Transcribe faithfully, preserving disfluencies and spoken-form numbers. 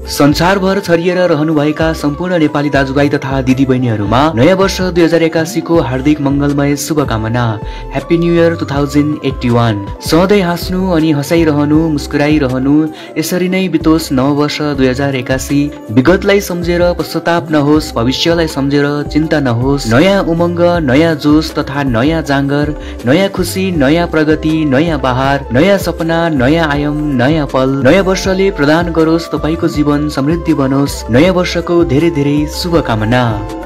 संसारभर छरिएर रहनुभएका सम्पूर्ण नेपाली दाजुभाइ तथा दिदीबहिनीहरूमा नयाँ वर्ष दुई हजार एकासी को हार्दिक मंगलमय शुभकामना। Happy new year two thousand eighty one. सधैँ हाँस्नु अनि हँसाइरहनु, मुस्कुराइरहनु, यसरी नै बितोस् नव वर्ष दुई हजार एकासी। विगतलाई सम्झेर पश्चाताप नहोस्, भविष्यलाई सम्झेर चिन्ता नहोस्। नयाँ उमङ्ग, नयाँ जोश तथा नयाँ जाँगर, नयाँ खुसी, नयाँ प्रगति, नयाँ बहार, नयाँ सपना, नयाँ आयाम, नयाँ पल नयाँ वर्षले प्रदान गरोस्। तपाईको जीवन समृद्धि बनोस्। नयाँ वर्षको धेरै धेरै शुभकामना।